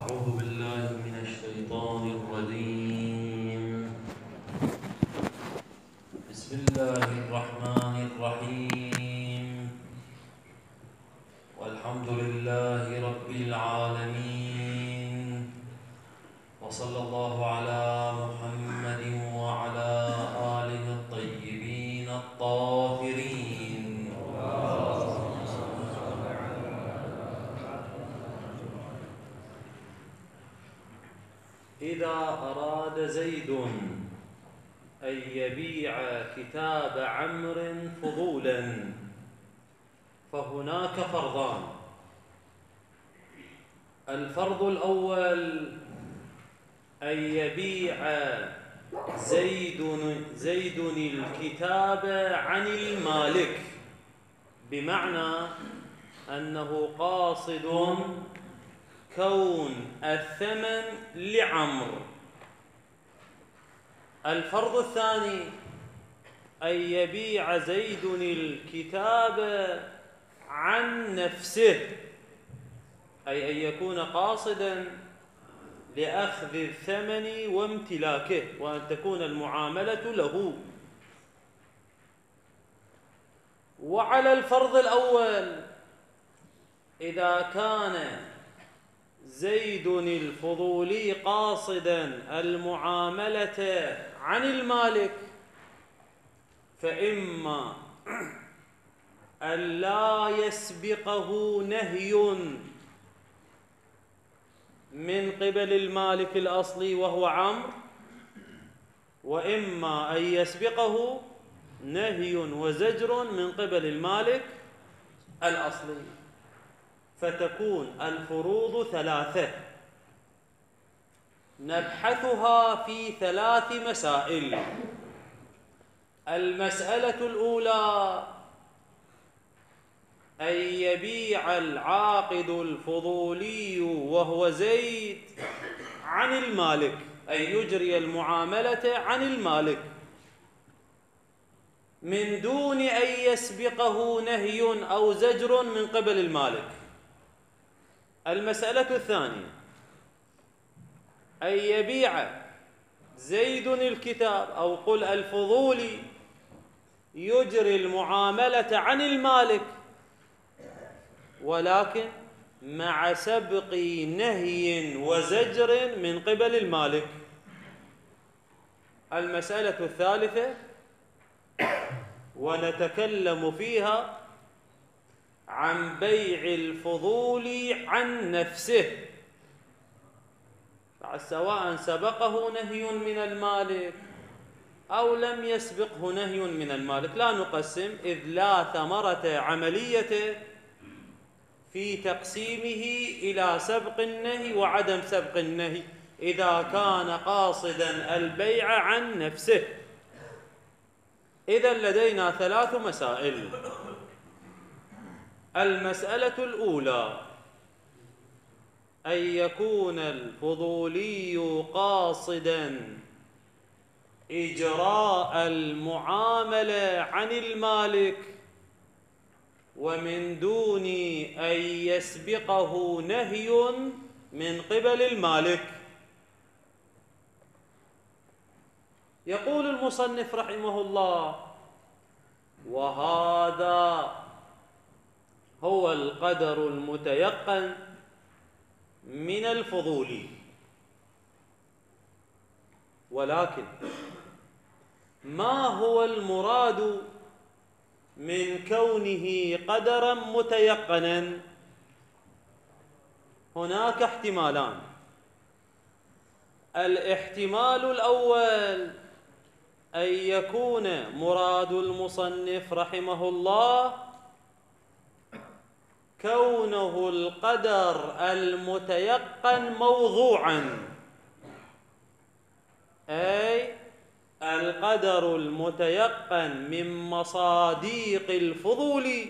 أعوذ بالله من الشيطان الرجيم. بسم الله الرحمن الرحيم. والحمد لله رب العالمين، وصلى الله على محمد وعلى آله الطيبين الطاهرين. إذا أراد زيد أن يبيع كتاب عمرو فضولا فهناك فرضان. الفرض الأول أن يبيع زيد الكتاب عن المالك، بمعنى أنه قاصد كون الثمن لعمرو. الفرض الثاني أن يبيع زيد الكتاب عن نفسه، أي أن يكون قاصدا لأخذ الثمن وامتلاكه، وأن تكون المعاملة له. وعلى الفرض الأول، إذا كان زيد الفضولي قاصدا المعاملة عن المالك، فإما أن لا يسبقه نهي من قبل المالك الأصلي وهو عمرو، وإما أن يسبقه نهي وزجر من قبل المالك الأصلي، فتكون الفروض ثلاثة نبحثها في ثلاث مسائل. المسألة الأولى أن يبيع العاقد الفضولي وهو زيد عن المالك، أي يجري المعاملة عن المالك من دون أن يسبقه نهي أو زجر من قبل المالك. المسألة الثانية أن يبيع زيد الكتاب، أو قل الفضولي يجري المعاملة عن المالك ولكن مع سبق نهي وزجر من قبل المالك. المسألة الثالثة ونتكلم فيها عن بيع الفضول عن نفسه، سواء سبقه نهي من المالك أو لم يسبقه نهي من المالك. لا نقسم، إذ لا ثمرة عملية في تقسيمه إلى سبق النهي وعدم سبق النهي إذا كان قاصدا البيع عن نفسه. إذن لدينا ثلاث مسائل. المسألة الأولى أن يكون الفضولي قاصدا إجراء المعاملة عن المالك ومن دون أن يسبقه نهي من قبل المالك. يقول المصنف رحمه الله: وهذا هو القدر المتيقن من الفضول. ولكن ما هو المراد من كونه قدرا متيقنا؟ هناك احتمالان. الاحتمال الأول أن يكون مراد المصنف رحمه الله كونه القدر المتيقن موضوعا، أي القدر المتيقن من مصاديق الفضول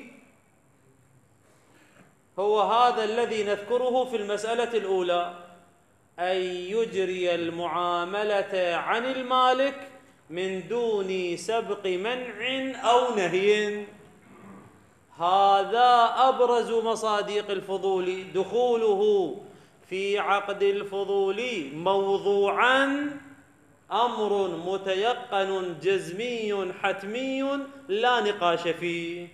هو هذا الذي نذكره في المسألة الأولى، أن يجري المعاملة عن المالك من دون سبق منع أو نهي. هذا أبرز مصاديق الفضول، دخوله في عقد الفضول موضوعا أمر متيقن جزمي حتمي لا نقاش فيه.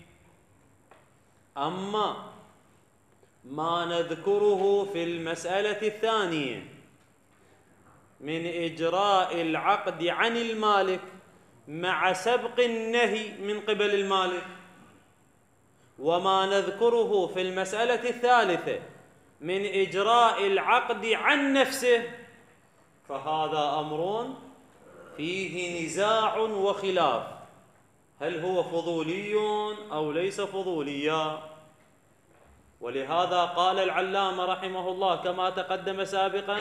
أما ما نذكره في المسألة الثانية من إجراء العقد عن المالك مع سبق النهي من قبل المالك، وما نذكره في المسألة الثالثة من إجراء العقد عن نفسه، فهذا أمر فيه نزاع وخلاف، هل هو فضولي أو ليس فضوليا. ولهذا قال العلامة رحمه الله كما تقدم سابقا: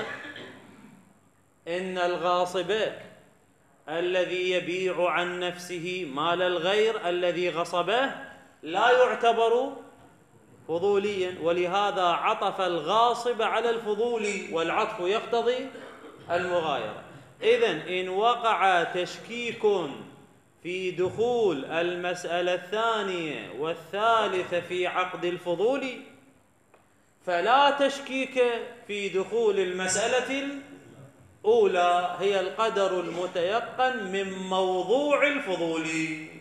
إن الغاصب الذي يبيع عن نفسه مال الغير الذي غصبه لا يعتبر فضوليا، ولهذا عطف الغاصب على الفضولي، والعطف يقتضي المغايرة. إذن إن وقع تشكيك في دخول المسألة الثانية والثالثة في عقد الفضول، فلا تشكيك في دخول المسألة الأولى، هي القدر المتيقن من موضوع الفضول.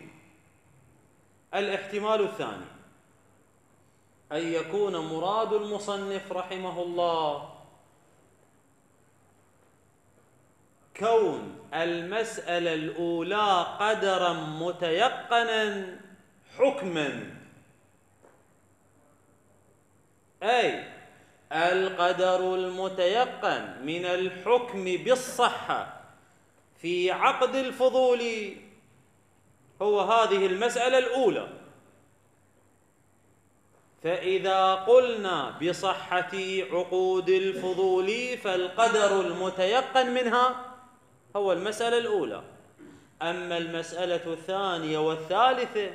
الاحتمال الثاني أن يكون مراد المصنف رحمه الله كون المسألة الأولى قدرا متيقنا حكما، أي القدر المتيقن من الحكم بالصحة في عقد الفضول هو هذه المسألة الأولى. فإذا قلنا بصحة عقود الفضول فالقدر المتيقن منها هو المسألة الأولى. أما المسألة الثانية والثالثة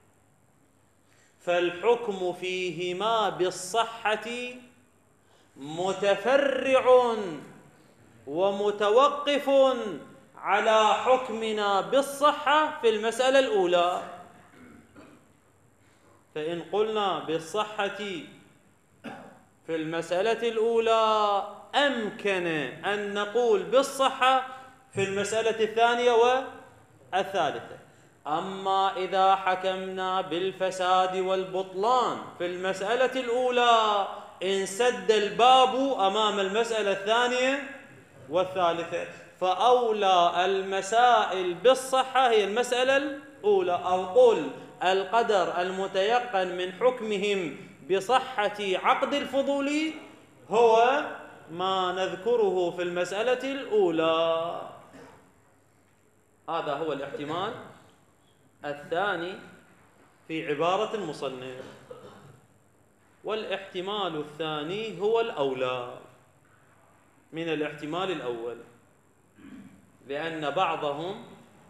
فالحكم فيهما بالصحة متفرع ومتوقف على حكمنا بالصحة في المسألة الأولى. فإن قلنا بالصحة في المسألة الأولى أمكن أن نقول بالصحة في المسألة الثانية والثالثة. أما إذا حكمنا بالفساد والبطلان في المسألة الأولى انسد الباب أمام المسألة الثانية والثالثة، فأولى المسائل بالصحة هي المسألة الأولى. أو قل القدر المتيقن من حكمهم بصحة عقد الفضول هو ما نذكره في المسألة الأولى. هذا هو الاحتمال الثاني في عبارة المصنف. والاحتمال الثاني هو الأولى من الاحتمال الأول، لأن بعضهم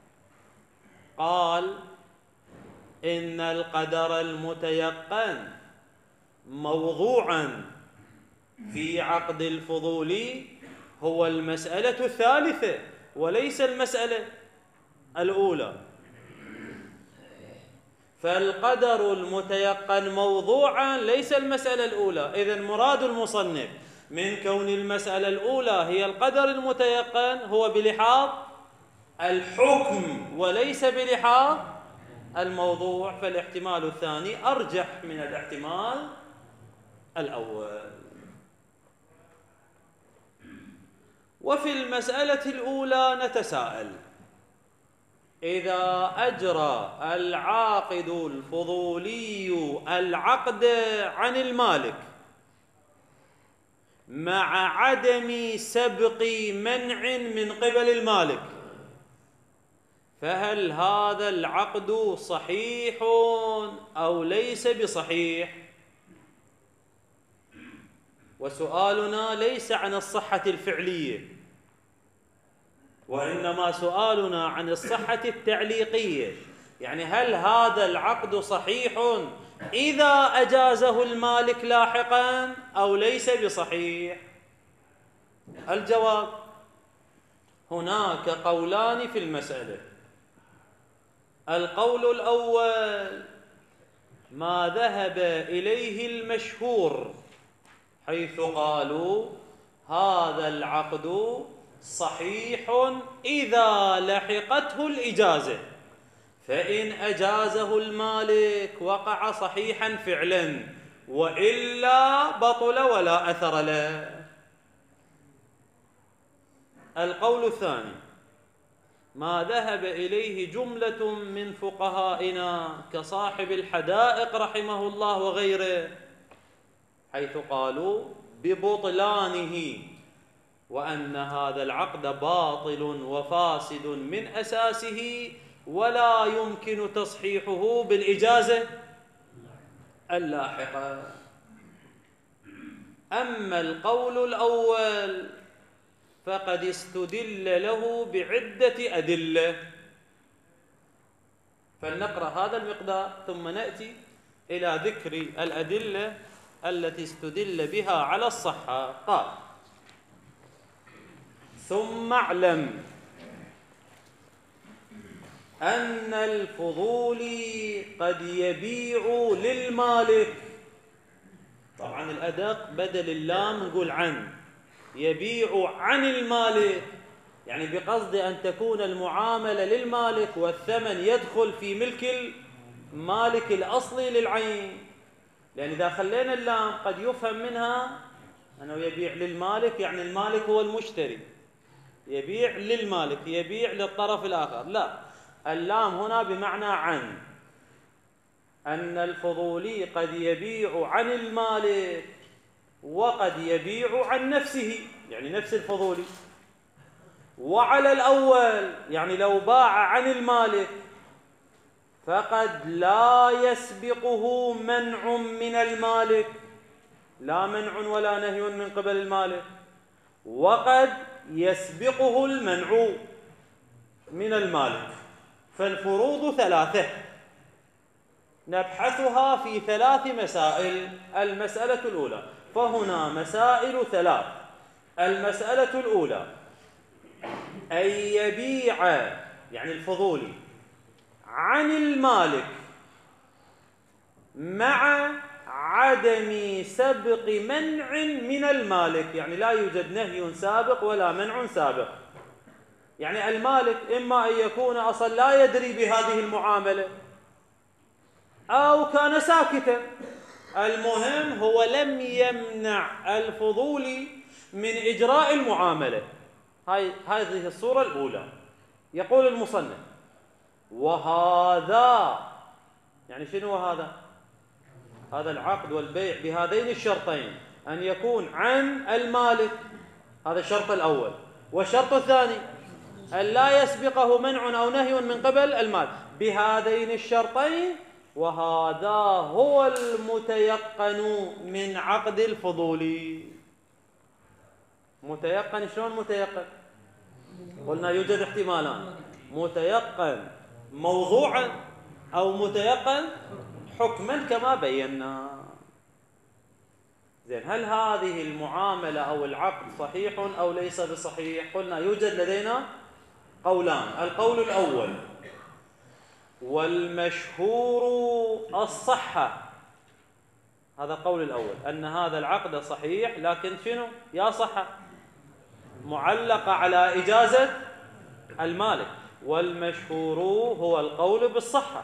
قال إن القدر المتيقن موضوعا في عقد الفضول هو المسألة الثالثة وليس المسألة الأولى. فالقدر المتيقن موضوعا ليس المسألة الأولى. إذن مراد المصنف من كون المسألة الأولى هي القدر المتيقن هو بلحاظ الحكم وليس بلحاظ الموضوع، فالاحتمال الثاني أرجح من الاحتمال الأول. وفي المسألة الأولى نتساءل: إذا أجرى العاقد الفضولي العقد عن المالك مع عدم سبق منع من قبل المالك، فهل هذا العقد صحيح أو ليس بصحيح؟ وسؤالنا ليس عن الصحة الفعلية، وإنما سؤالنا عن الصحة التعليقية، يعني هل هذا العقد صحيح إذا أجازه المالك لاحقا أو ليس بصحيح؟ الجواب: هناك قولان في المسألة. القول الأول ما ذهب إليه المشهور، حيث قالوا هذا العقد صحيح إذا لحقته الإجازة، فإن أجازه المالك وقع صحيحا فعلا، وإلا بطل ولا أثر له. القول الثاني ما ذهب إليه جملة من فقهائنا كصاحب الحدائق رحمه الله وغيره، حيث قالوا ببطلانه، وأن هذا العقد باطل وفاسد من أساسه، ولا يمكن تصحيحه بالإجازة اللاحقة. أما القول الأول فقد استدل له بعدة أدلة، فلنقرأ هذا المقدار ثم نأتي إلى ذكر الأدلة التي استدل بها على الصحة. قال: ثم اعلم أن الفضولي قد يبيع للمالك. طبعا الأدق بدل اللام نقول عن، يبيع عن المالك، يعني بقصد أن تكون المعاملة للمالك والثمن يدخل في ملك المالك الأصلي للعين، لأن إذا خلينا اللام قد يفهم منها أنه يبيع للمالك يعني المالك هو المشتري، يبيع للمالك يبيع للطرف الآخر، لا، اللام هنا بمعنى عن، أن الفضولي قد يبيع عن المالك وقد يبيع عن نفسه، يعني نفس الفضولي. وعلى الأول يعني لو باع عن المالك فقد لا يسبقه منع من المالك، لا منع ولا نهي من قبل المالك، وقد يسبقه المنع من المالك. فالفروض ثلاثة نبحثها في ثلاث مسائل. المسألة الأولى، فهنا مسائل ثلاث. المسألة الأولى أن يبيع يعني الفضولي عن المالك مع عدم سبق منع من المالك، يعني لا يوجد نهي سابق ولا منع سابق، يعني المالك إما أن يكون أصلا لا يدري بهذه المعاملة أو كان ساكتا، المهم هو لم يمنع الفضولي من إجراء المعاملة. هذه الصورة الأولى. يقول المصنف: وهذا يعني شنو هذا؟ هذا العقد والبيع بهذين الشرطين، أن يكون عن المالك، هذا الشرط الأول، والشرط الثاني أن لا يسبقه منع أو نهي من قبل المال، بهذين الشرطين. وهذا هو المتيقن من عقد الفضولي. متيقن شلون متيقن؟ قلنا يوجد احتمالان: متيقن موضوعا أو متيقن حكما كما بينا. زين، هل هذه المعاملة أو العقد صحيح أو ليس بصحيح؟ قلنا يوجد لدينا قولان. القول الأول والمشهور الصحة، هذا القول الأول، أن هذا العقد صحيح، لكن شنو يا صحة؟ معلقة على إجازة المالك. والمشهور هو القول بالصحة،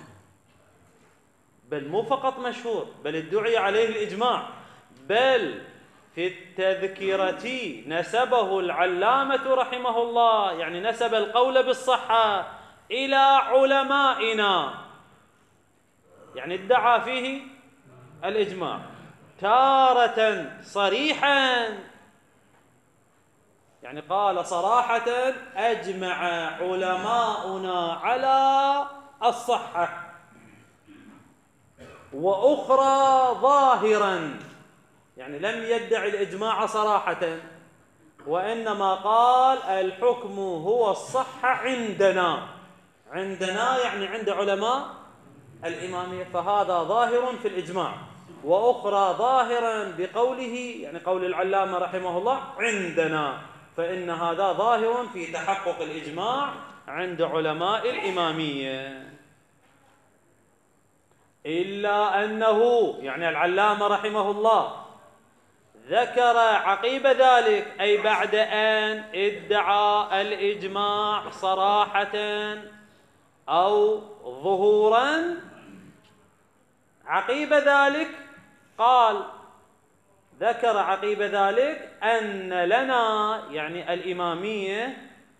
بل مو فقط مشهور، بل ادعي عليه الإجماع، بل في التذكرة نسبه العلامة رحمه الله، يعني نسب القول بالصحة إلى علمائنا، يعني ادعى فيه الإجماع تارة صريحا، يعني قال صراحة أجمع علماؤنا على الصحة، وأخرى ظاهرا، يعني لم يدعي الإجماع صراحة، وإنما قال الحكم هو الصحة عندنا، عندنا يعني عند علماء الإمامية، فهذا ظاهر في الإجماع. وأخرى ظاهرا بقوله، يعني قول العلامة رحمه الله عندنا، فإن هذا ظاهر في تحقق الإجماع عند علماء الإمامية. إلا أنه يعني العلامة رحمه الله ذكر عقيب ذلك أي بعد أن ادعى الإجماع صراحة أو ظهورا، عقيب ذلك قال، ذكر عقيب ذلك أن لنا، يعني الإمامية،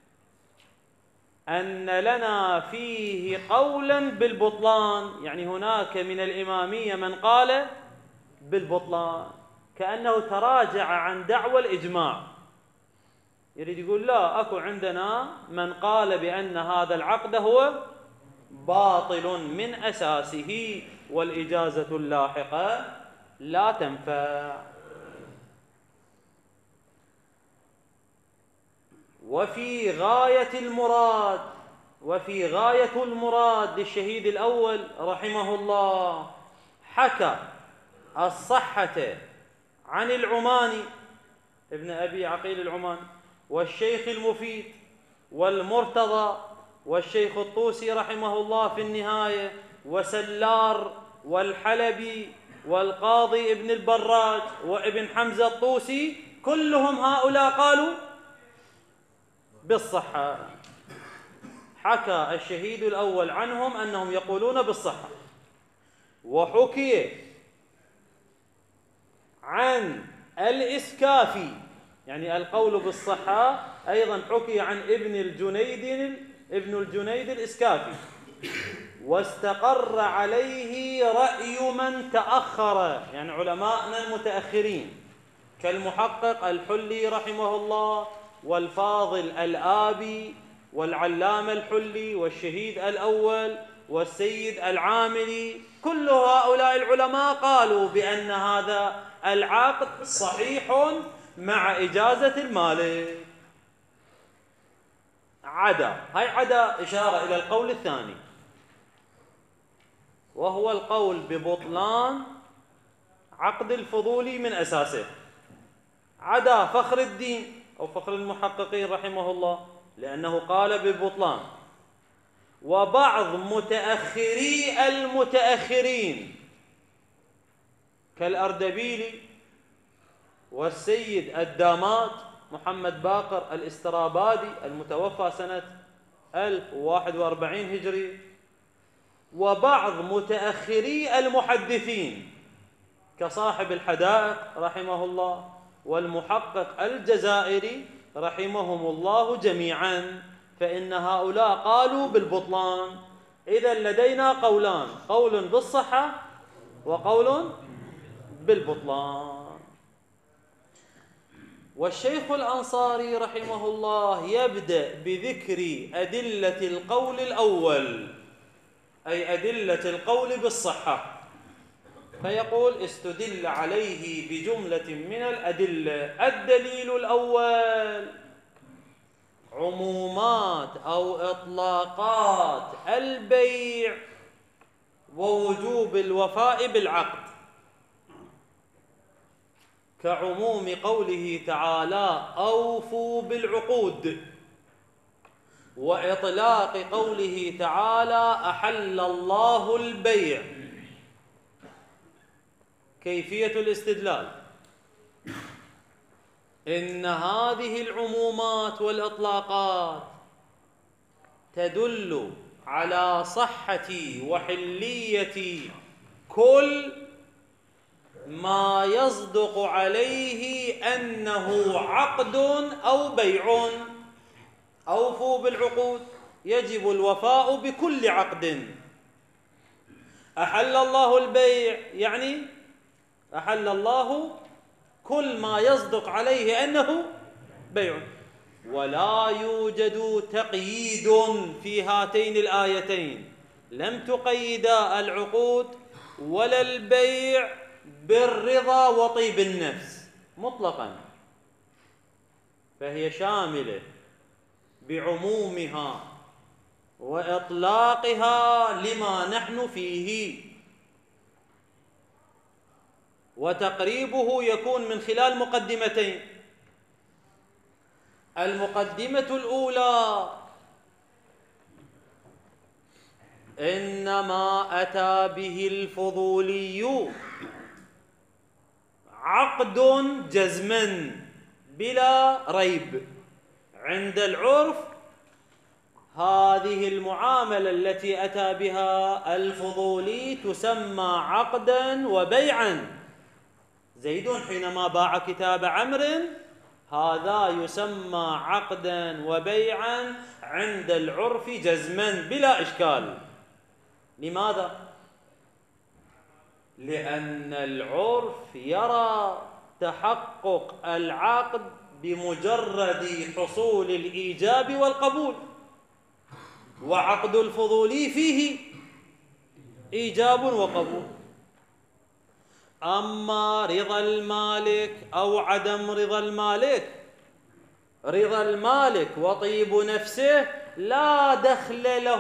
أن لنا فيه قولا بالبطلان، يعني هناك من الإمامية من قال بالبطلان، كأنه تراجع عن دعوى الإجماع، يريد يقول لا، أكو عندنا من قال بأن هذا العقد هو باطل من أساسه والإجازة اللاحقة لا تنفع. وفي غاية المراد للشهيد الأول رحمه الله، حكى الصحة عن العماني ابن أبي عقيل العماني والشيخ المفيد والمرتضى والشيخ الطوسي رحمه الله في النهاية وسلار والحلبي والقاضي ابن البراج وابن حمزة الطوسي، كلهم هؤلاء قالوا بالصحة. حكى الشهيد الأول عنهم أنهم يقولون بالصحة. وحكي عن الإسكافي، يعني القول بالصحة أيضا حكي عن ابن الجنيد الإسكافي، واستقر عليه رأي من تأخر، يعني علماءنا المتأخرين كالمحقق الحلي رحمه الله والفاضل الآبي والعلامة الحلي والشهيد الأول والسيد العاملي، كل هؤلاء العلماء قالوا بأن هذا العقد صحيح مع إجازة المالك. عدا إشارة إلى القول الثاني، وهو القول ببطلان عقد الفضولي من أساسه، عدا فخر الدين أو فخر المحققين رحمه الله لأنه قال بالبطلان، وبعض متأخري المتأخرين كالأردبيلي والسيد الدامات محمد باقر الاسترابادي المتوفى سنة 1041 هجري، وبعض متأخري المحدثين كصاحب الحدائق رحمه الله والمحقق الجزائري رحمهم الله جميعا، فإن هؤلاء قالوا بالبطلان. إذن لدينا قولان، قول بالصحة وقول بالبطلان. والشيخ الأنصاري رحمه الله يبدأ بذكر أدلة القول الأول، أي أدلة القول بالصحة، فيقول استدل عليه بجملة من الأدلة. الدليل الأول عمومات أو إطلاقات البيع ووجوب الوفاء بالعقد، كعموم قوله تعالى أوفوا بالعقود، وإطلاق قوله تعالى أحل الله البيع. كيفية الاستدلال: إن هذه العمومات والإطلاقات تدل على صحة وحلية كل ما يصدق عليه أنه عقد أو بيع. أوفوا بالعقود، يجب الوفاء بكل عقد. أحل الله البيع، يعني أحل الله كل ما يصدق عليه أنه بيع. ولا يوجد تقييد في هاتين الآيتين، لم تقيدا العقود ولا البيع بالرضا وطيب النفس مطلقا، فهي شاملة بعمومها وإطلاقها لما نحن فيه، وتقريبه يكون من خلال مقدمتين. المقدمة الأولى: إنما أتى به الفضولي عقد جزما بلا ريب. عند العرف هذه المعاملة التي أتى بها الفضولي تسمى عقدا وبيعا. زيد حينما باع كتاب عمرو هذا يسمى عقدا وبيعا عند العرف جزما بلا إشكال. لماذا؟ لأن العرف يرى تحقق العقد بمجرد حصول الإيجاب والقبول، وعقد الفضولي فيه إيجاب وقبول. أما رضا المالك أو عدم رضا المالك، رضا المالك وطيب نفسه لا دخل له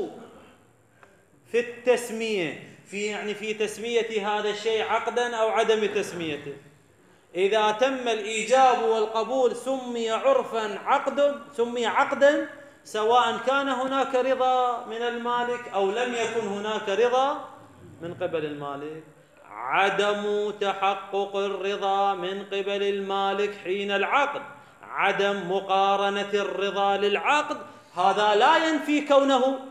في التسمية، في تسمية هذا الشيء عقدا أو عدم تسميته. إذا تم الإيجاب والقبول سمي عرفا سمي عقدا، سواء كان هناك رضا من المالك أو لم يكن هناك رضا من قبل المالك. عدم تحقق الرضا من قبل المالك حين العقد، عدم مقارنة الرضا للعقد، هذا لا ينفي كونه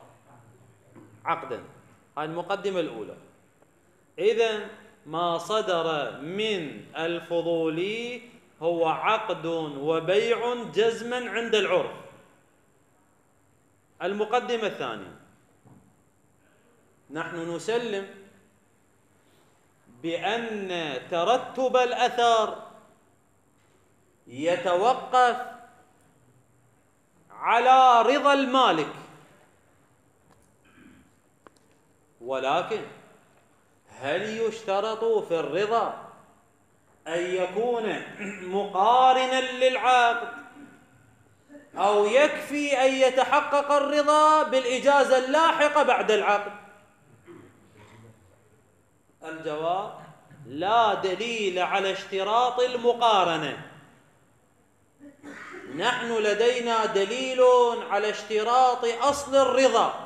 عقدا. هذه المقدمة الأولى. إذن ما صدر من الفضولي هو عقد وبيع جزما عند العرف. المقدمة الثانية، نحن نسلم بأن ترتب الأثر يتوقف على رضا المالك، ولكن هل يشترط في الرضا أن يكون مقارنا للعقد، أو يكفي أن يتحقق الرضا بالإجازة اللاحقة بعد العقد؟ الجواب: لا دليل على اشتراط المقارنة. نحن لدينا دليل على اشتراط أصل الرضا،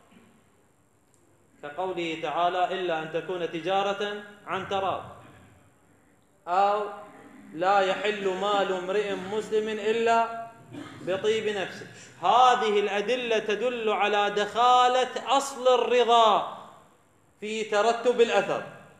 كقوله تعالى: إلا أن تكون تجارة عن تراض، أو لا يحل مال امرئ مسلم إلا بطيب نفسه. هذه الأدلة تدل على دخالة أصل الرضا في ترتب الأثر.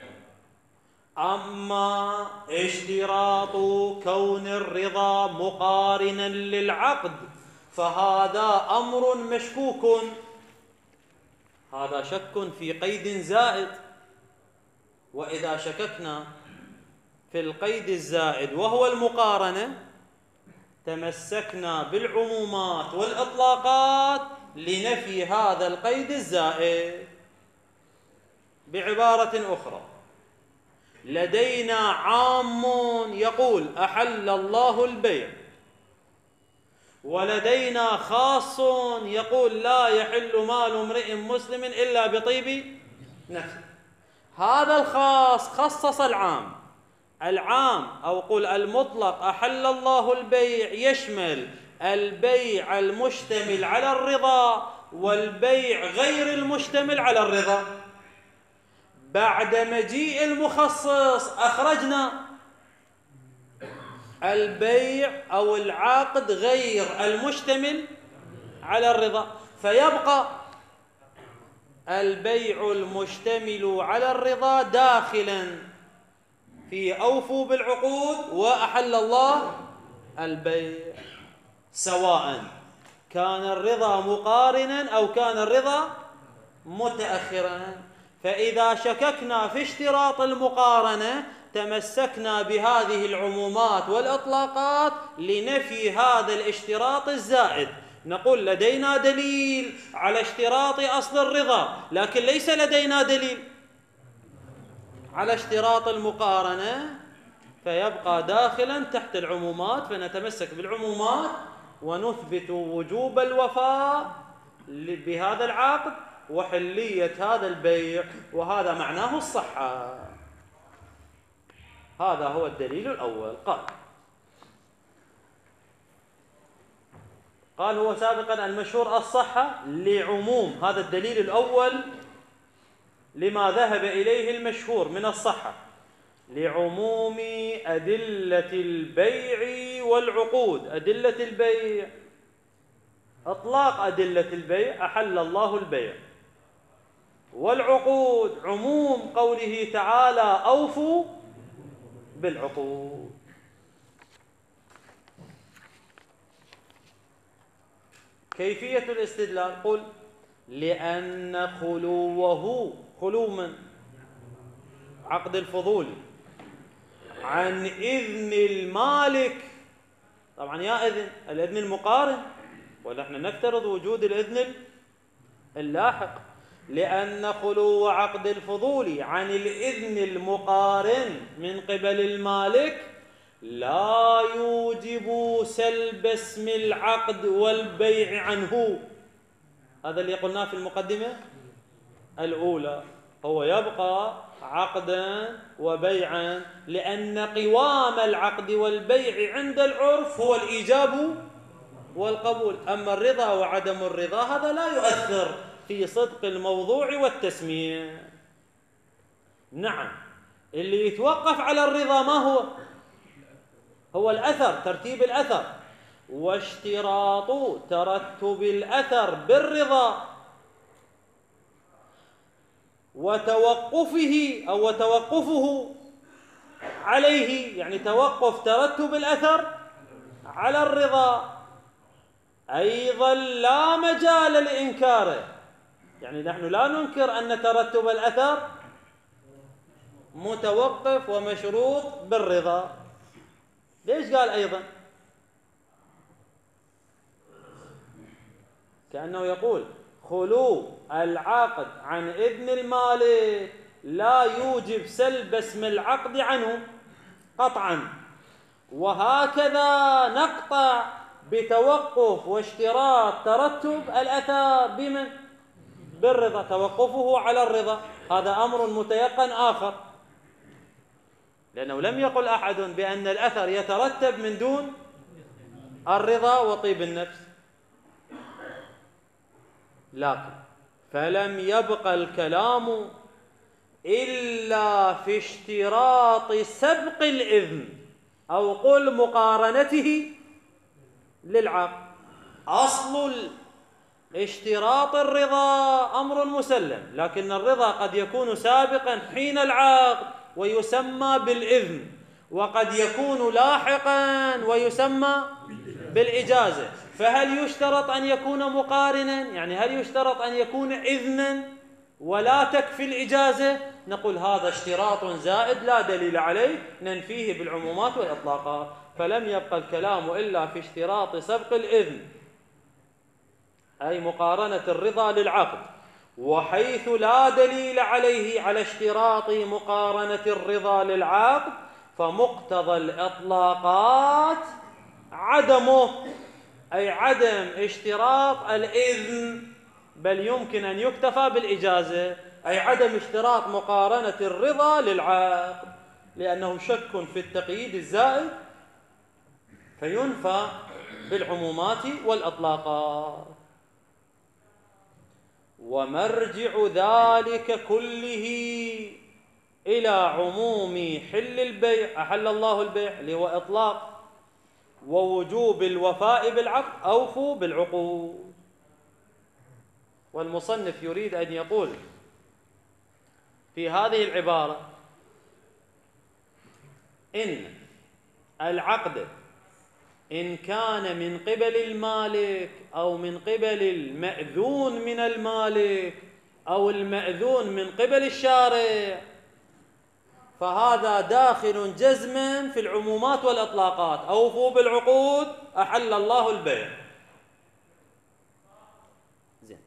أما اشتراط كون الرضا مقارنا للعقد فهذا أمر مشكوك، هذا شك في قيد زائد. وإذا شككنا في القيد الزائد وهو المقارنة تمسكنا بالعمومات والإطلاقات لنفي هذا القيد الزائد. بعبارة أخرى، لدينا عام يقول أحل الله البيع، ولدينا خاص يقول لا يحل مال امرئ مسلم إلا بطيب نفسه. هذا الخاص خصص العام. العام أو قل المطلق أحل الله البيع يشمل البيع المشتمل على الرضا والبيع غير المشتمل على الرضا. بعد مجيء المخصص أخرجنا البيع أو العقد غير المشتمل على الرضا، فيبقى البيع المشتمل على الرضا داخلا في أوفوا بالعقود وأحل الله البيع، سواء كان الرضا مقارنا أو كان الرضا متأخرا. فإذا شككنا في اشتراط المقارنة تمسكنا بهذه العمومات والإطلاقات لنفي هذا الاشتراط الزائد. نقول لدينا دليل على اشتراط أصل الرضا، لكن ليس لدينا دليل على اشتراط المقارنة، فيبقى داخلا تحت العمومات، فنتمسك بالعمومات ونثبت وجوب الوفاء بهذا العقد وحلية هذا البيع، وهذا معناه الصحة. هذا هو الدليل الأول. قال هو سابقا المشهور الصحة لعموم هذا الدليل الأول لما ذهب إليه المشهور من الصحة. لعموم أدلة البيع والعقود. أدلة البيع، إطلاق أدلة البيع، أحل الله البيع. والعقود عموم قوله تعالى أوفوا بالعقود. كيفية الاستدلال؟ قل لأن خلوه، خلو من عقد الفضول عن إذن المالك، طبعا يا إذن الإذن المقارن، ونحن نفترض وجود الإذن اللاحق. لأن خلو عقد الفضول عن الإذن المقارن من قبل المالك لا يوجب سلب اسم العقد والبيع عنه. هذا اللي قلناه في المقدمة الأولى، هو يبقى عقدا وبيعا، لأن قوام العقد والبيع عند العرف هو الإيجاب والقبول. أما الرضا وعدم الرضا هذا لا يؤثر في صدق الموضوع والتسميع. نعم، اللي يتوقف على الرضا ما هو؟ هو الأثر، ترتيب الأثر، واشتراط ترتب الأثر بالرضا، وتوقفه أو وتوقفه عليه، يعني توقف ترتب الأثر على الرضا أيضا لا مجال لإنكاره. يعني نحن لا ننكر أن ترتب الأثر متوقف ومشروط بالرضا. ليش قال أيضا؟ كأنه يقول خلو العقد عن إذن المالك لا يوجب سلب اسم العقد عنه قطعا، وهكذا نقطع بتوقف واشتراط ترتب الأثر بمن؟ بالرضا، توقفه على الرضا. هذا أمر متيقن آخر، لأنه لم يقل أحد بأن الأثر يترتب من دون الرضا وطيب النفس. لكن فلم يبق الكلام إلا في اشتراط سبق الإذن أو قل مقارنته للعقد. أصل اشتراط الرضا أمر مسلم، لكن الرضا قد يكون سابقا حين العقد ويسمى بالإذن، وقد يكون لاحقا ويسمى بالإجازة. فهل يشترط أن يكون مقارنا؟ يعني هل يشترط أن يكون إذنا ولا تكفي الإجازة؟ نقول هذا اشتراط زائد لا دليل عليه، ننفيه بالعمومات والإطلاقات. فلم يبقى الكلام إلا في اشتراط سبق الإذن، أي مقارنة الرضا للعقد، وحيث لا دليل عليه على اشتراط مقارنة الرضا للعقد فمقتضى الإطلاقات عدمه، أي عدم اشتراط الإذن، بل يمكن أن يكتفى بالإجازة، أي عدم اشتراط مقارنة الرضا للعقد، لأنه شك في التقييد الزائد فينفى بالعمومات والأطلاقات. ومرجع ذلك كله إلى عموم حل البيع، أحل الله البيع اللي هو إطلاق، ووجوب الوفاء بالعقد، أوفوا بالعقود. والمصنف يريد أن يقول في هذه العبارة إن العقد إن كان من قبل المالك أو من قبل المأذون من المالك أو المأذون من قبل الشارع فهذا داخل جزما في العمومات والإطلاقات. أوفوا بالعقود، أحل الله البيع. زين.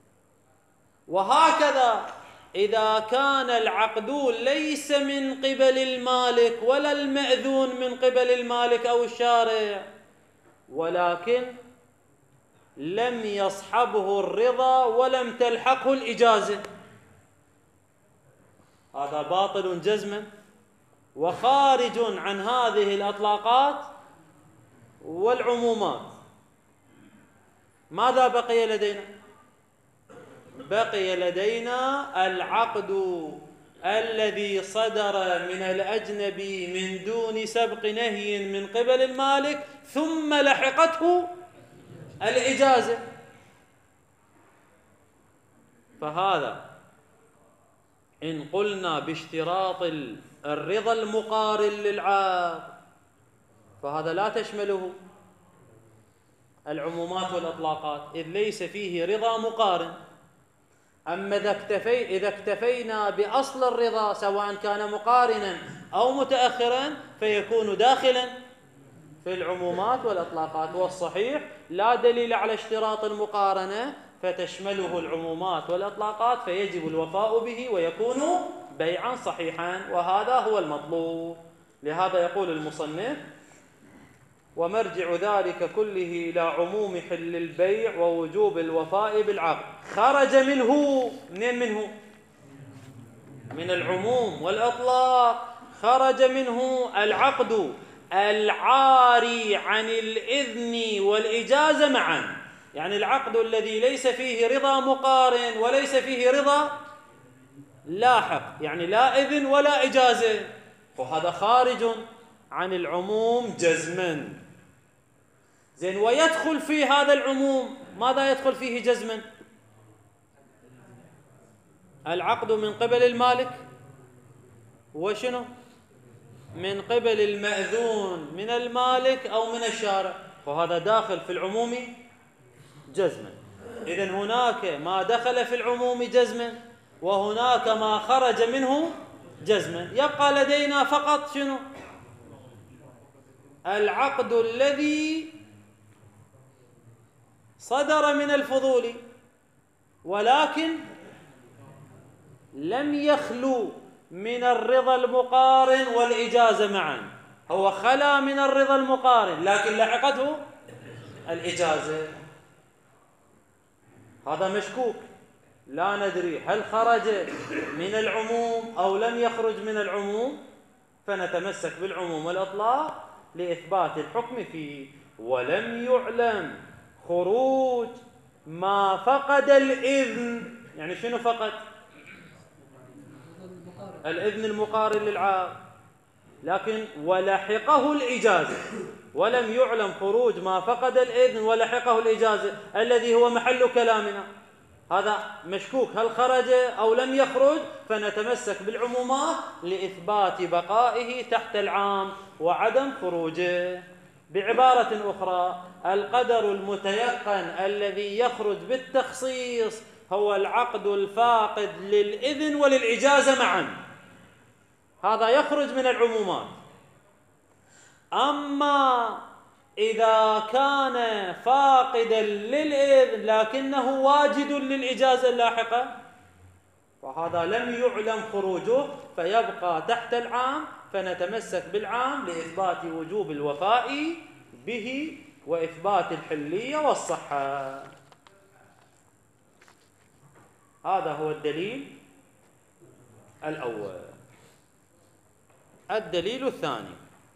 وهكذا إذا كان العقد ليس من قبل المالك ولا المأذون من قبل المالك أو الشارع، ولكن لم يصحبه الرضا ولم تلحقه الإجازة، هذا باطل جزما وخارج عن هذه الأطلاقات والعمومات. ماذا بقي لدينا؟ بقي لدينا العقد الذي صدر من الأجنبي من دون سبق نهي من قبل المالك ثم لحقته الإجازة، فهذا إن قلنا باشتراط الرضا المقارن للعقد فهذا لا تشمله العمومات والإطلاقات، إذ ليس فيه رضا مقارن. أما إذا اكتفينا بأصل الرضا سواء كان مقارنا أو متأخرا فيكون داخلا في العمومات والإطلاقات، والصحيح لا دليل على اشتراط المقارنة فتشمله العمومات والإطلاقات فيجب الوفاء به ويكون بيعا صحيحا، وهذا هو المطلوب. لهذا يقول المصنف: ومرجع ذلك كله إلى عموم حل البيع ووجوب الوفاء بالعقد. خرج منه من العموم والإطلاق، خرج منه العقد العاري عن الإذن والإجازة معا، يعني العقد الذي ليس فيه رضا مقارن وليس فيه رضا لاحق، يعني لا إذن ولا إجازة، وهذا خارج عن العموم جزما. زين، ويدخل في هذا العموم ماذا يدخل فيه جزما؟ العقد من قبل المالك وشنو؟ من قبل المأذون من المالك أو من الشارع، وهذا داخل في العموم جزما. إذن هناك ما دخل في العموم جزما وهناك ما خرج منه جزما. يبقى لدينا فقط شنو؟ العقد الذي صدر من الفضول ولكن لم يخلو من الرضا المقارن والإجازة معا، هو خلا من الرضا المقارن لكن لحقته الإجازة، هذا مشكوك، لا ندري هل خرج من العموم أو لم يخرج من العموم، فنتمسك بالعموم والإطلاق لإثبات الحكم فيه. ولم يعلم خروج ما فقد الإذن، يعني شنو فقد؟ الإذن المقارن للعقد، لكن ولحقه الإجازة. ولم يعلم خروج ما فقد الإذن ولحقه الإجازة الذي هو محل كلامنا، هذا مشكوك هل خرج أو لم يخرج، فنتمسك بالعمومات لإثبات بقائه تحت العام وعدم خروجه. بعبارة أخرى، القدر المتيقن الذي يخرج بالتخصيص هو العقد الفاقد للإذن وللإجازة معا، هذا يخرج من العمومات. أما إذا كان فاقدا للإذن لكنه واجد للإجازة اللاحقة فهذا لم يعلم خروجه فيبقى تحت العام، فنتمسك بالعام لإثبات وجوب الوفاء به وإثبات الحلية والصحة. هذا هو الدليل الأول. الدليل الثاني: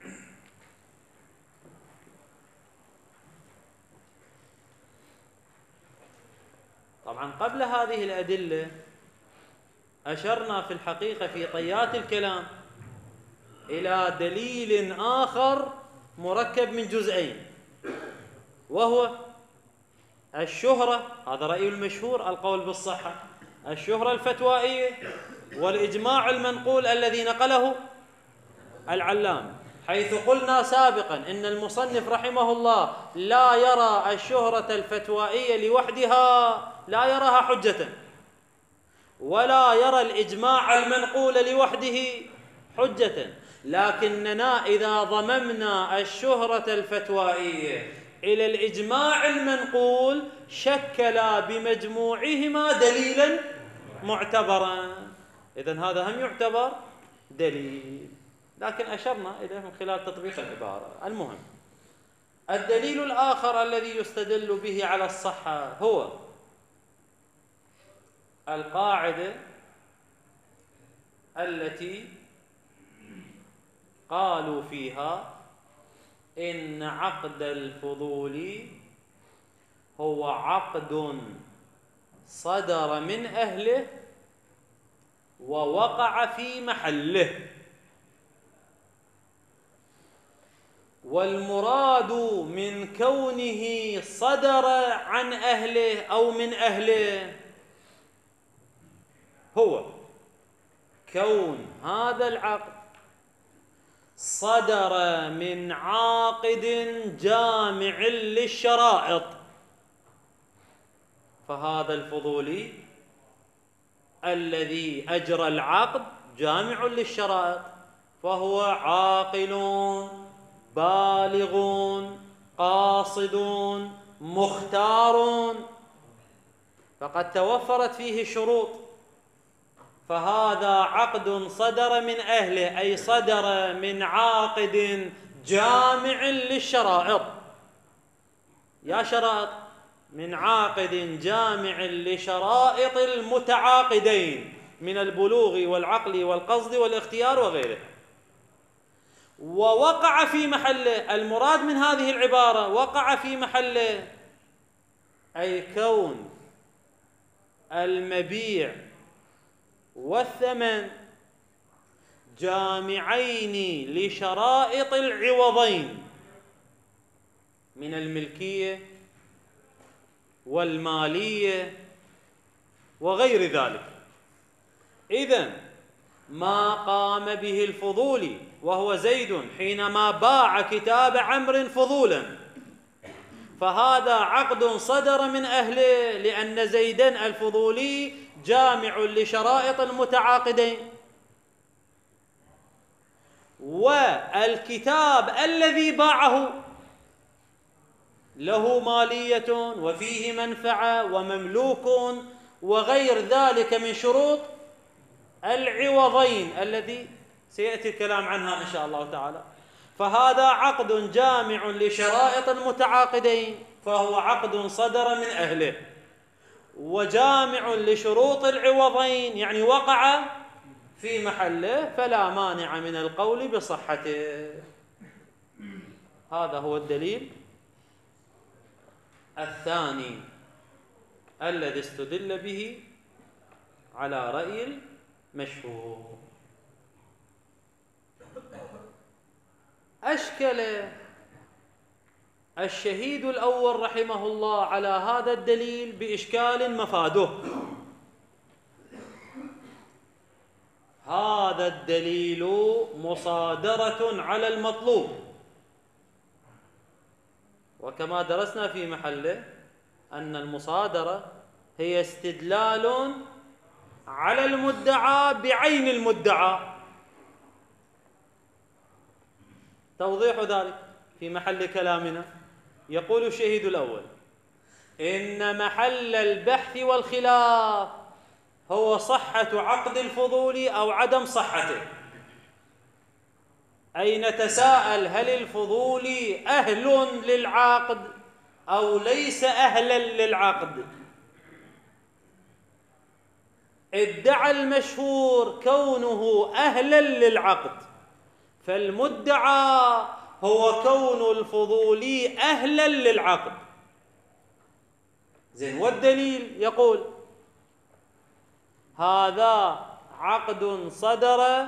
طبعا قبل هذه الأدلة أشرنا في الحقيقة في طيات الكلام إلى دليل آخر مركب من جزئين، وهو الشهرة، هذا رأي المشهور القول بالصحة، الشهرة الفتوائية والإجماع المنقول الذي نقله العلام، حيث قلنا سابقا إن المصنف رحمه الله لا يرى الشهرة الفتوائية لوحدها، لا يراها حجة، ولا يرى الإجماع المنقول لوحده حجة، لكننا إذا ضممنا الشهرة الفتوائية إلى الإجماع المنقول شكلا بمجموعهما دليلا معتبرا، إذن هذا هم يعتبر دليل، لكن أشرنا إليه من خلال تطبيق العبارة. المهم، الدليل الآخر الذي يستدل به على الصحة هو القاعدة التي قالوا فيها إن عقد الفضول هو عقد صدر من أهله ووقع في محله. والمراد من كونه صدر عن أهله أو من أهله هو كون هذا العقد صدر من عاقد جامع للشرائط، فهذا الفضولي الذي أجرى العقد جامع للشرائط، فهو عاقل بالغ قاصد مختار، فقد توفرت فيه الشروط، فهذا عقد صدر من أهله، أي صدر من عاقد جامع للشرائط. يا شرائط من عاقد جامع لشرائط المتعاقدين من البلوغ والعقل والقصد والاختيار وغيره. ووقع في محله، المراد من هذه العبارة وقع في محله، أي كون المبيع والثمن جامعين لشرائط العوضين من الملكية والمالية وغير ذلك. إذن ما قام به الفضولي وهو زيد حينما باع كتاب عمرو فضولا، فهذا عقد صدر من أهله، لأن زيدا الفضولي جامع لشرائط المتعاقدين. والكتاب الذي باعه له مالية وفيه منفعة ومملوك وغير ذلك من شروط العوضين الذي سيأتي الكلام عنها إن شاء الله تعالى. فهذا عقد جامع لشرائط المتعاقدين، فهو عقد صدر من أهله وجامع لشروط العوضين، يعني وقع في محله، فلا مانع من القول بصحته. هذا هو الدليل الثاني الذي استدل به على رأي المشهور. أشكل الشهيد الأول رحمه الله على هذا الدليل بإشكال مفاده. هذا الدليل مصادرة على المطلوب، وكما درسنا في محله أن المصادرة هي استدلال على المدعى بعين المدعى. توضيح ذلك في محل كلامنا. يقول الشهيد الأول: إن محل البحث والخلاف هو صحة عقد الفضول أو عدم صحته، أي نتساءل هل الفضول أهل للعقد أو ليس أهلا للعقد. ادعى المشهور كونه أهلا للعقد، فالمدعى هو كون الفضولي أهلا للعقد. زين، والدليل يقول هذا عقد صدر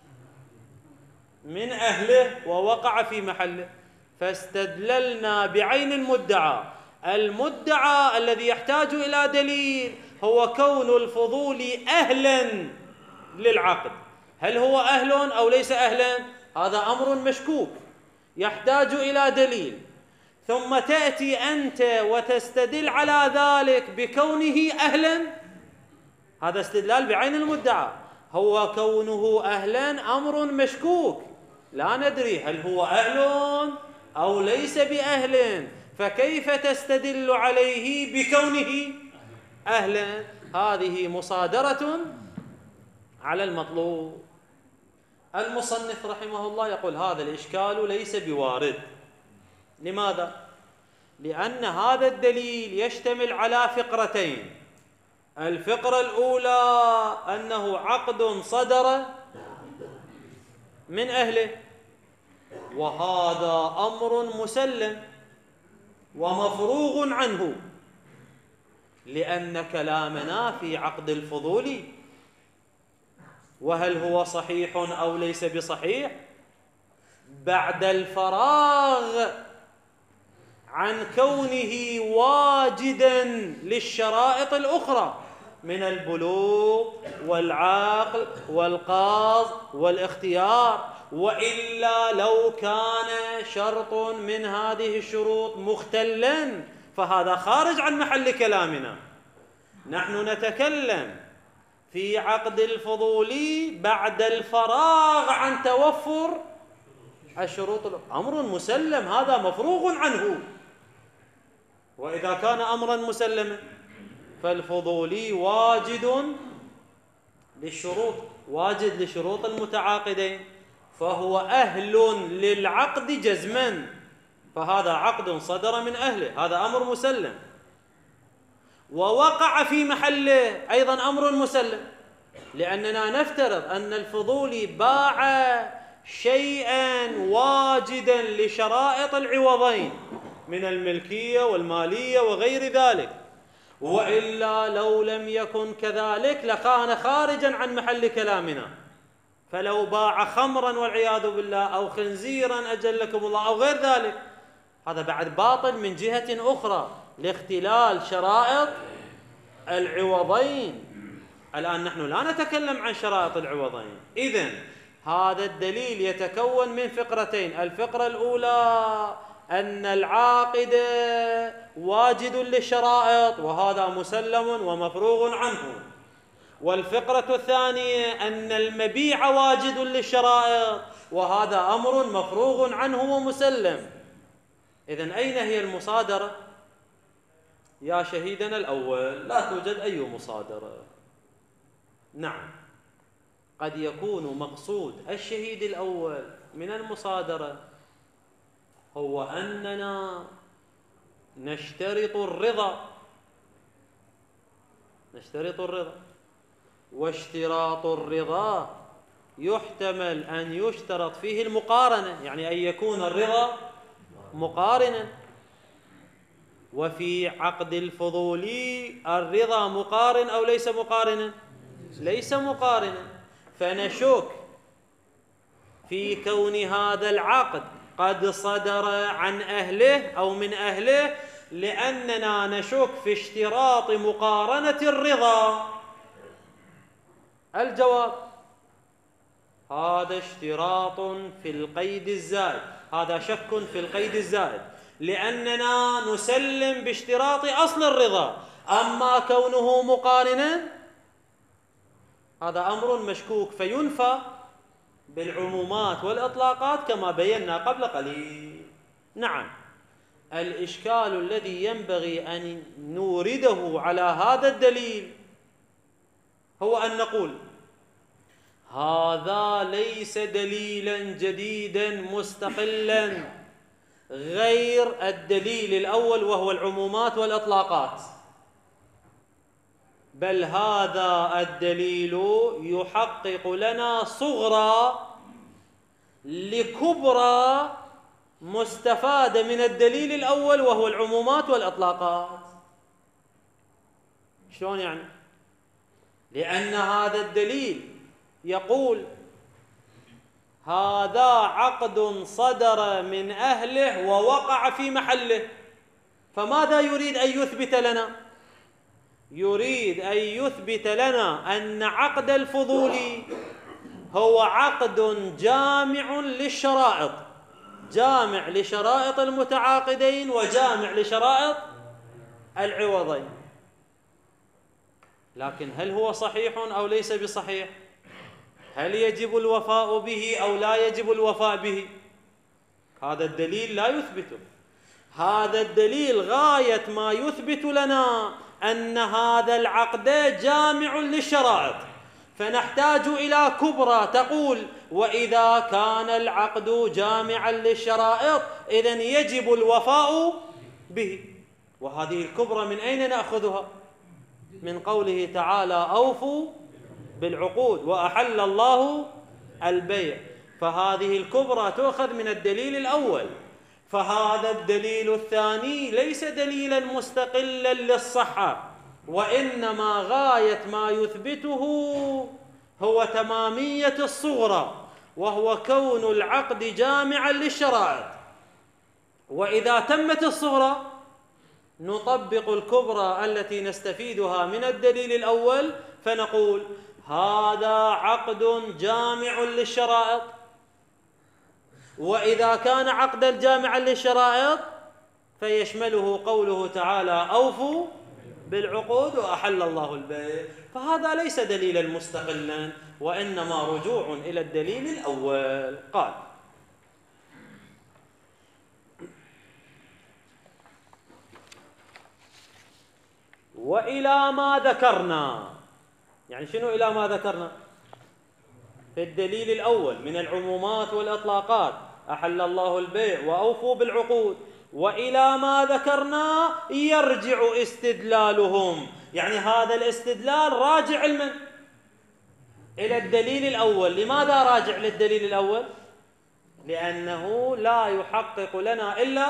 من أهله ووقع في محله، فاستدللنا بعين المدعى. المدعى الذي يحتاج إلى دليل هو كون الفضول أهلا للعقد. هل هو أهل أو ليس أهلا؟ هذا أمر مشكوك يحتاج إلى دليل، ثم تأتي أنت وتستدل على ذلك بكونه أهلا. هذا استدلال بعين المدعى. هو كونه أهلا أمر مشكوك، لا ندري هل هو أهل أو ليس بأهل، فكيف تستدل عليه بكونه أهلا؟ هذه مصادرة على المطلوب. المصنف رحمه الله يقول هذا الإشكال ليس بوارد. لماذا؟ لأن هذا الدليل يشتمل على فقرتين. الفقرة الأولى أنه عقد صدر من أهله، وهذا أمر مسلم ومفروغ عنه، لأن كلامنا في عقد الفضول وهل هو صحيح أو ليس بصحيح بعد الفراغ عن كونه واجدا للشرائط الأخرى من البلوغ والعقل والقصد والاختيار. وإلا لو كان شرط من هذه الشروط مختلا فهذا خارج عن محل كلامنا. نحن نتكلم في عقد الفضولي بعد الفراغ عن توفر الشروط، أمر مسلم هذا مفروغ عنه. وإذا كان أمرا مسلما فالفضولي واجد لشروط المتعاقدين، فهو أهل للعقد جزما، فهذا عقد صدر من أهله، هذا أمر مسلم. ووقع في محله أيضا أمر مسلم، لأننا نفترض أن الفضولي باع شيئا واجدا لشرائط العوضين من الملكية والمالية وغير ذلك، وإلا لو لم يكن كذلك لكان خارجا عن محل كلامنا. فلو باع خمرا والعياذ بالله أو خنزيرا أجلكم الله أو غير ذلك، هذا بعد باطل من جهة أخرى لاختلال شرائط العوضين. الآن نحن لا نتكلم عن شرائط العوضين. إذن هذا الدليل يتكون من فقرتين: الفقرة الأولى أن العاقد واجد للشرائط وهذا مسلم ومفروغ عنه، والفقرة الثانية أن المبيع واجد للشرائط وهذا أمر مفروغ عنه ومسلم. إذن أين هي المصادرة؟ يا شهيدنا الأول لا توجد أي مصادرة. نعم، قد يكون مقصود الشهيد الأول من المصادرة هو أننا نشترط الرضا، واشتراط الرضا يحتمل أن يشترط فيه المقارنة، يعني أن يكون الرضا مقارنا. وفي عقد الفضولي الرضا مقارن أو ليس مقارنا؟ ليس مقارنا. فنشك في كون هذا العقد قد صدر عن أهله أو من أهله لأننا نشك في اشتراط مقارنة الرضا. الجواب: هذا اشتراط في القيد الزائد، هذا شك في القيد الزائد، لأننا نسلم باشتراط أصل الرضا، أما كونه مقارنا هذا أمر مشكوك فينفى بالعمومات والإطلاقات كما بينا قبل قليل. نعم، الإشكال الذي ينبغي أن نورده على هذا الدليل هو أن نقول هذا ليس دليلا جديدا مستقلا غير الدليل الأول وهو العمومات والإطلاقات، بل هذا الدليل يحقق لنا صغرى لكبرى مستفادة من الدليل الأول وهو العمومات والإطلاقات. شلون يعني؟ لأن هذا الدليل يقول هذا عقد صدر من أهله ووقع في محله، فماذا يريد أن يثبت لنا؟ يريد أن يثبت لنا أن عقد الفضول هو عقد جامع للشرائط، جامع لشرائط المتعاقدين وجامع لشرائط العوضين. لكن هل هو صحيح أو ليس بصحيح؟ هل يجب الوفاء به أو لا يجب الوفاء به؟ هذا الدليل لا يثبته. هذا الدليل غاية ما يثبت لنا أن هذا العقد جامع للشرائط، فنحتاج إلى كبرى تقول وإذا كان العقد جامعا للشرائط إذن يجب الوفاء به. وهذه الكبرى من أين نأخذها؟ من قوله تعالى أوفوا بالعقود وأحل الله البيع، فهذه الكبرى تؤخذ من الدليل الأول. فهذا الدليل الثاني ليس دليلا مستقلا للصحة، وإنما غاية ما يثبته هو تمامية الصغرى، وهو كون العقد جامعا للشرائط. وإذا تمت الصغرى نطبق الكبرى التي نستفيدها من الدليل الأول، فنقول هذا عقد جامع للشرائط. وإذا كان عقدا جامعا للشرائط فيشمله قوله تعالى أوفوا بالعقود وأحل الله البيع. فهذا ليس دليلا مستقلا، وإنما رجوع إلى الدليل الأول. قال: وإلى ما ذكرنا. يعني شنو إلى ما ذكرنا؟ في الدليل الأول من العمومات والإطلاقات أحل الله البيع وأوفوا بالعقود، وإلى ما ذكرنا يرجع استدلالهم. يعني هذا الاستدلال راجع إلى الدليل الأول. لماذا راجع للدليل الأول؟ لأنه لا يحقق لنا إلا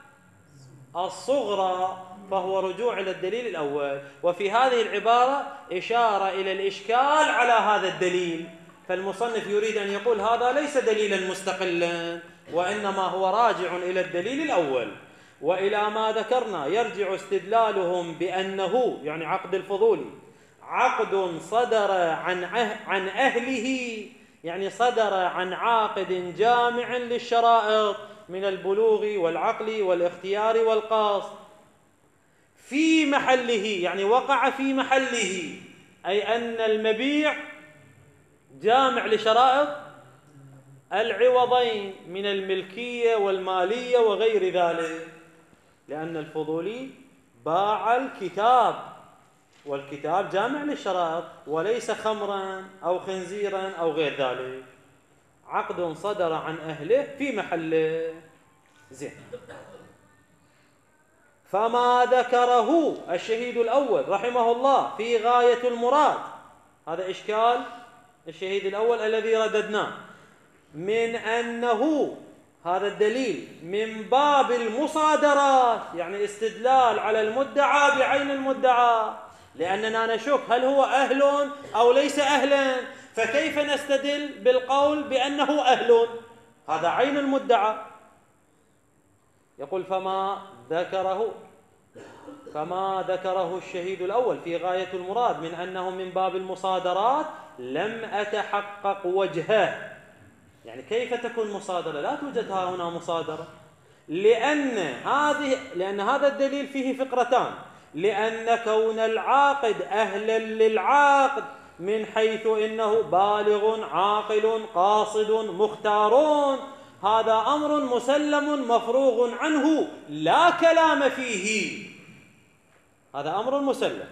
الصغرى، فهو رجوع إلى الدليل الأول. وفي هذه العبارة إشارة إلى الإشكال على هذا الدليل، فالمصنف يريد أن يقول هذا ليس دليلا مستقلا، وإنما هو راجع إلى الدليل الأول. وإلى ما ذكرنا يرجع استدلالهم بأنه، يعني عقد الفضولي، عقد صدر عن أهله، يعني صدر عن عاقد جامع للشرائط من البلوغ والعقل والاختيار والقصد، في محله، يعني وقع في محله، أي أن المبيع جامع لشرائط العوضين من الملكية والمالية وغير ذلك، لأن الفضولي باع الكتاب، والكتاب جامع للشرائط وليس خمرا أو خنزيرا أو غير ذلك. عقد صدر عن أهله في محله. زين. فما ذكره الشهيد الأول رحمه الله في غاية المراد، هذا إشكال الشهيد الأول الذي رددناه، من أنه هذا الدليل من باب المصادرات، يعني استدلال على المدعى بعين المدعى، لأننا نشك هل هو أهل أو ليس أهلا، فكيف نستدل بالقول بأنه أهل؟ هذا عين المدعى. يقول فما ذكره الشهيد الأول في غاية المراد من أنه من باب المصادرات لم أتحقق وجهه. يعني كيف تكون مصادرة؟ لا توجد هنا مصادرة، لأن هذا الدليل فيه فقرتان: لأن كون العاقد أهلا للعاقد من حيث إنه بالغ عاقل قاصد مختار، هذا أمر مسلم مفروغ عنه لا كلام فيه، هذا أمر مسلم.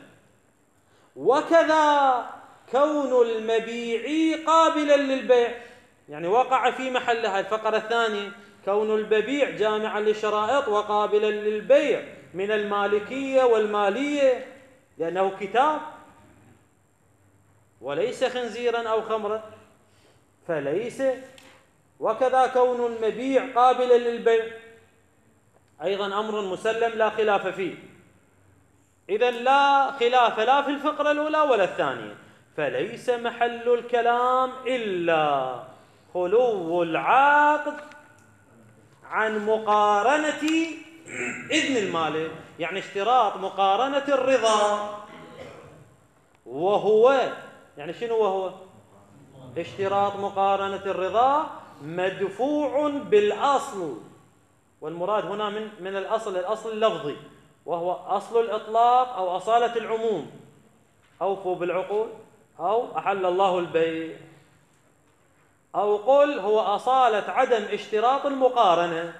وكذا كون المبيع قابلا للبيع، يعني وقع في محلها الفقرة الثانية، كون المبيع جامعا للشرائط وقابلا للبيع من المالكية والمالية، لأنه كتاب وليس خنزيرا أو خمرا فليس. وكذا كون المبيع قابلا للبيع أيضا أمر مسلم لا خلاف فيه. إذن لا خلاف لا في الفقرة الأولى ولا الثانية، فليس محل الكلام إلا خلو العاقد عن مقارنة إذن المالك، يعني اشتراط مقارنة الرضا، وهو يعني شنو وهو؟ اشتراط مقارنة الرضا مدفوع بالأصل، والمراد هنا من الأصل اللفظي، وهو أصل الإطلاق أو أصالة العموم، أوفوا بالعقود أو أحل الله البيع، أو قل هو أصالة عدم اشتراط المقارنة.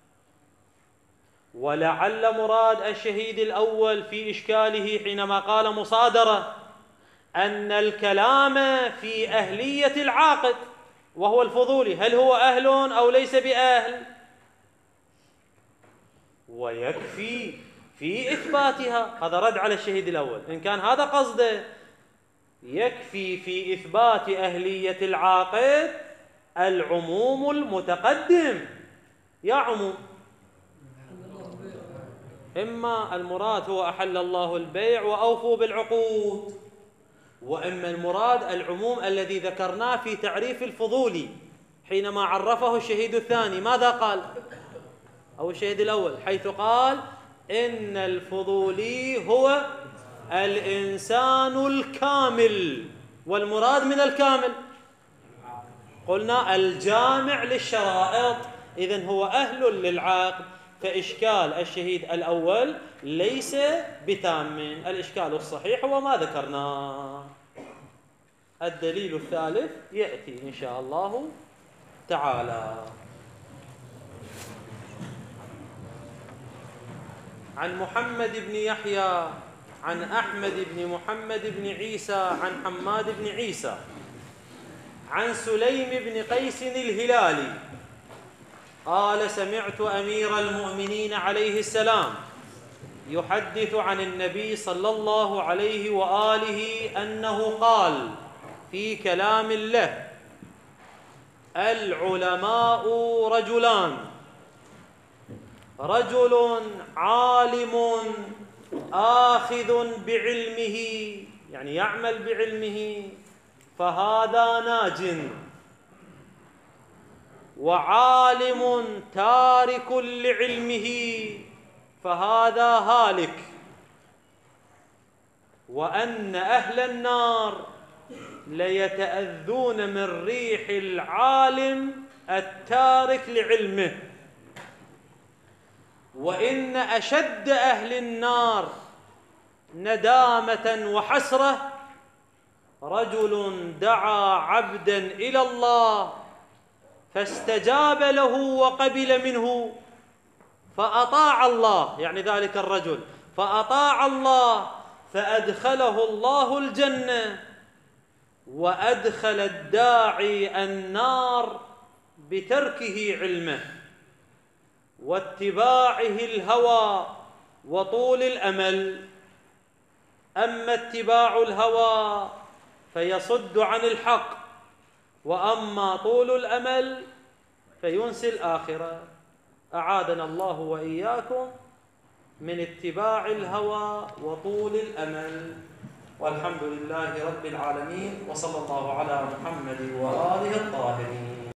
ولعل مراد الشهيد الأول في إشكاله حينما قال مصادرة أن الكلام في أهلية العاقد وهو الفضولي، هل هو أهل أو ليس بأهل، ويكفي في إثباتها. هذا رد على الشهيد الأول، إن كان هذا قصده، يكفي في إثبات أهلية العاقد العموم المتقدم. يا عموم، إما المراد هو أحل الله البيع وأوفوا بالعقود، وإما المراد العموم الذي ذكرناه في تعريف الفضولي حينما عرفه الشهيد الثاني. ماذا قال؟ أو الشهيد الأول، حيث قال إن الفضولي هو الإنسان الكامل. والمراد من الكامل قلنا الجامع للشرائط، إذن هو أهل للعقد. فإشكال الشهيد الأول ليس بتام، الإشكال الصحيح هو ما ذكرناه. الدليل الثالث يأتي إن شاء الله تعالى. عن محمد بن يحيى عن أحمد بن محمد بن عيسى عن حماد بن عيسى عن سليم بن قيس الهلالي قال سمعت أمير المؤمنين عليه السلام يحدث عن النبي صلى الله عليه وآله أنه قال في كلام له: العلماء رجلان، رجل عالم آخذ بعلمه، يعني يعمل بعلمه، فهذا ناج، وعالم تارك لعلمه، فهذا هالك. وأن أهل النار ليتأذون من ريح العالم التارك لعلمه، وإن أشد أهل النار ندامة وحسرة رجل دعا عبدا إلى الله فاستجاب له وقبل منه فأطاع الله، يعني ذلك الرجل فأطاع الله فأدخله الله الجنة، وأدخل الداعي النار بتركه علمه واتباعه الهوى وطول الأمل. أما اتباع الهوى فيصد عن الحق، وأما طول الأمل فينسي الآخرة. أعاذنا الله وإياكم من اتباع الهوى وطول الأمل. والحمد لله رب العالمين، وصلى الله على محمد وآله الطاهرين.